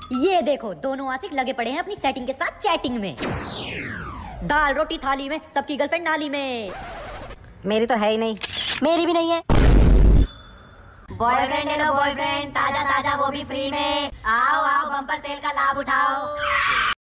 ये देखो दोनों आशिक लगे पड़े हैं अपनी सेटिंग के साथ चैटिंग में। दाल रोटी थाली में, सबकी गर्लफ्रेंड नाली में। मेरी तो है ही नहीं। मेरी भी नहीं है। बॉयफ्रेंड ले लो बॉयफ्रेंड, ताजा ताजा वो भी फ्री में। आओ आओ बम्पर सेल का लाभ उठाओ।